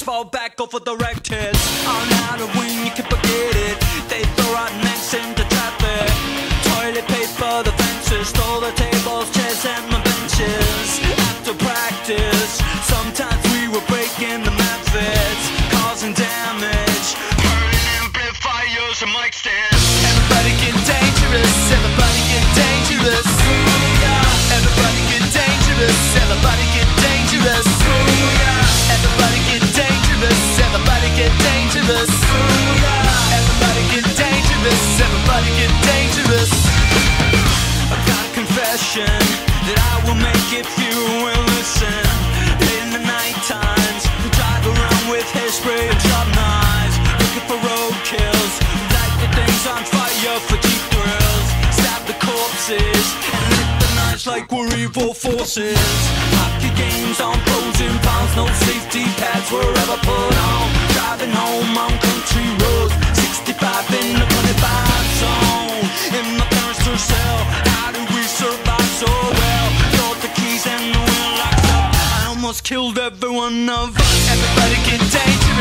Just fall back over the wrecked hits. On how to win, you can forget it. They throw our necks into traffic. Toilet paper, the fences, stole the tables, chairs, and the benches. After practice, sometimes we were breaking the methods, causing damage, burning amplifiers and mic stands. Everybody get dangerous, everybody get dangerous. Everybody get dangerous, everybody get dangerous. Everybody get dangerous, everybody get dangerous. Everybody get dangerous, everybody get dangerous. I've got a confession that I will make if you will listen. In the night times, drive around with hairspray and sharp knives, looking for roadkills, light the things on fire for cheap thrills, stab the corpses and lit the nights like we're evil forces. Hockey games on pros and pounds, no safety pads were ever put on. Driving home on country roads, 65 in the 25 zone. In my parents' cell, how do we survive so well? Got the keys and the wheel locked up, I almost killed every one of us. Everybody get dangerous.